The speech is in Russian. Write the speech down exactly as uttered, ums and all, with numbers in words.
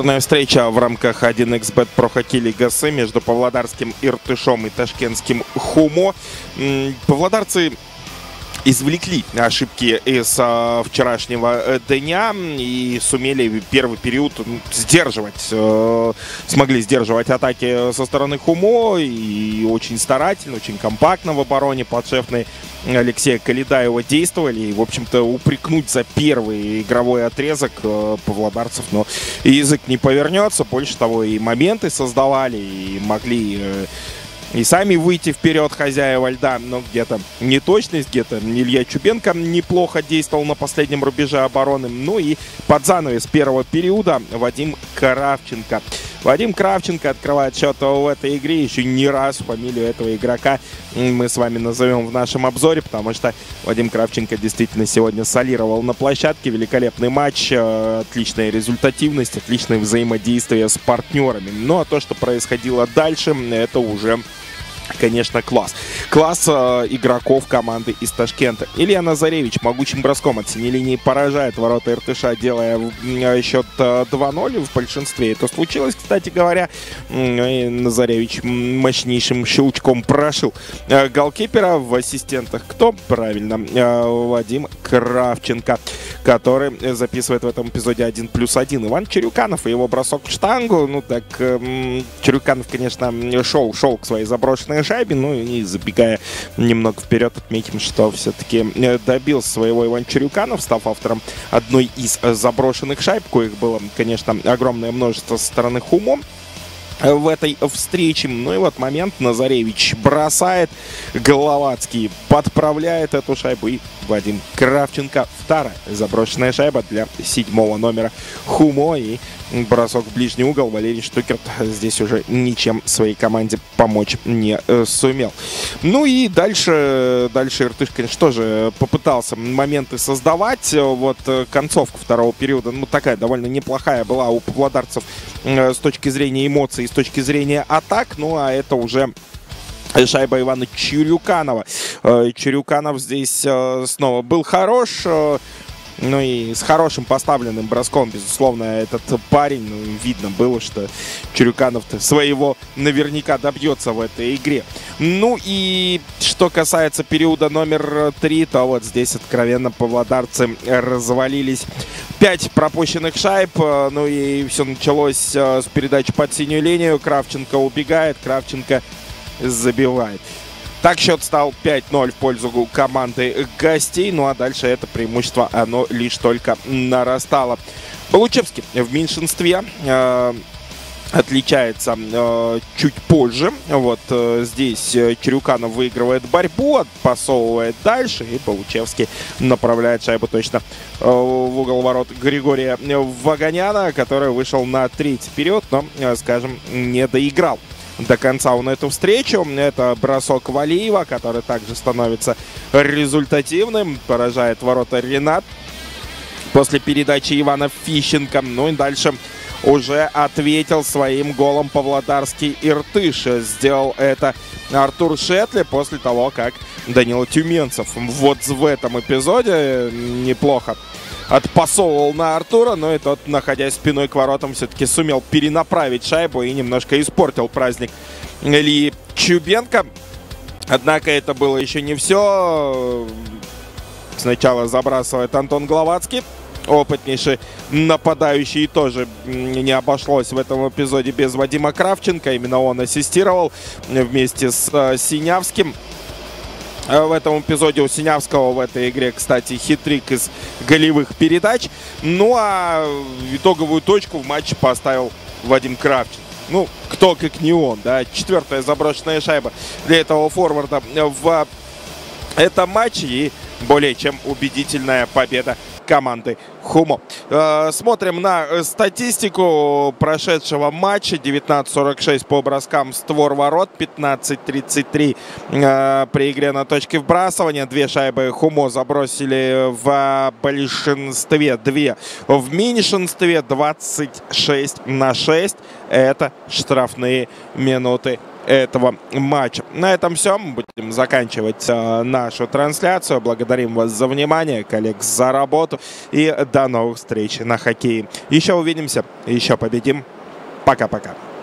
Повторная встреча в рамках один икс бет Pro Hockey League эс между павлодарским Иртышом и ташкентским Хумо. Павлодарцы извлекли ошибки из а, вчерашнего дня и сумели первый период сдерживать, э, смогли сдерживать атаки со стороны Хумо, и очень старательно, очень компактно в обороне подшефные Алексея Каледаева действовали. И, в общем-то, упрекнуть за первый игровой отрезок э, павлодарцев, но язык не повернется. Больше того, и моменты создавали, и могли... Э, И сами выйти вперед хозяева льда, но где-то неточность, где-то Илья Чубенко неплохо действовал на последнем рубеже обороны. Ну и под занавес первого периода Вадим Кравченко. Вадим Кравченко открывает счет в этой игре. Еще не раз фамилию этого игрока мы с вами назовем в нашем обзоре, потому что Вадим Кравченко действительно сегодня солировал на площадке. Великолепный матч, отличная результативность, отличное взаимодействие с партнерами. Ну а то, что происходило дальше, это уже... Конечно, класс. Класс э, игроков команды из Ташкента. Илья Назаревич могучим броском от синей линии поражает ворота Иртыша, делая э, счет э, два ноль. В большинстве это случилось, кстати говоря. И Назаревич мощнейшим щелчком прошил э, голкипера. В ассистентах кто? Правильно, э, Вадим Кравченко, который записывает в этом эпизоде один плюс один. Иван Чирюканов и его бросок в штангу. Ну так, э, Чирюканов, конечно, шел, шел к своей заброшенной шайбе, ну и забегая немного вперед, отметим, что все-таки добился своего Иван Чирюканов, став автором одной из заброшенных шайб, коих было, конечно, огромное множество со стороны Хумо в этой встрече. Ну и вот момент, Назаревич бросает, Головацкий подправляет эту шайбу, и Вадим Кравченко вторая заброшенная шайба для седьмого номера Хумо, и бросок в ближний угол. Валерий Штукерт здесь уже ничем своей команде помочь не э, сумел. Ну и дальше, дальше Иртыш, конечно, тоже попытался моменты создавать. Вот э, концовка второго периода, ну такая довольно неплохая была у павлодарцев э, с точки зрения эмоций, с точки зрения атак. Ну а это уже шайба Ивана Чирюканова. Э, Чирюканов здесь э, снова был хорош. Э, Ну и с хорошим поставленным броском, безусловно, этот парень, ну, видно было, что Чирюканов-то своего наверняка добьется в этой игре. Ну и что касается периода номер три, то вот здесь откровенно павлодарцы развалились. Пять пропущенных шайб, ну и все началось с передачи под синюю линию. Кравченко убегает, Кравченко забивает. Так счет стал пять ноль в пользу команды гостей. Ну а дальше это преимущество, оно лишь только нарастало. Получевский в меньшинстве. Э, отличается э, чуть позже. Вот э, здесь Чирюканов выигрывает борьбу, отпасовывает дальше. И Получевский направляет шайбу точно э, в угол ворот Григория Ваганяна, который вышел на третий период, но, э, скажем, не доиграл до конца он эту встречу. Это бросок Валиева, который также становится результативным. Поражает ворота Ренат после передачи Ивана Фищенко. Ну и дальше уже ответил своим голом павлодарский Иртыш. Сделал это Артур Шетли после того, как Данила Тюменцев вот в этом эпизоде неплохо отпасовывал на Артура, но и тот, находясь спиной к воротам, все-таки сумел перенаправить шайбу и немножко испортил праздник Ильи Чубенко. Однако это было еще не все. Сначала забрасывает Антон Головацкий, опытнейший нападающий, тоже не обошлось в этом эпизоде без Вадима Кравченко. Именно он ассистировал вместе с э, Синявским. В этом эпизоде у Синявского в этой игре, кстати, хитрик из голевых передач. Ну а итоговую точку в матче поставил Вадим Кравченко. Ну, кто как не он, да. Четвертая заброшенная шайба для этого форварда в этом матче. И более чем убедительная победа команды Хумо. Э, смотрим на статистику прошедшего матча. девятнадцать сорок шесть по броскам створ ворот, пятнадцать тридцать три э, при игре на точке вбрасывания. Две шайбы Хумо забросили в большинстве, две в меньшинстве. Двадцать шесть на шесть. Это штрафные минуты этого матча. На этом все. Мы будем заканчивать э, нашу трансляцию. Благодарим вас за внимание, коллег за работу. И до новых встреч на хоккее. Еще увидимся, еще победим. Пока-пока.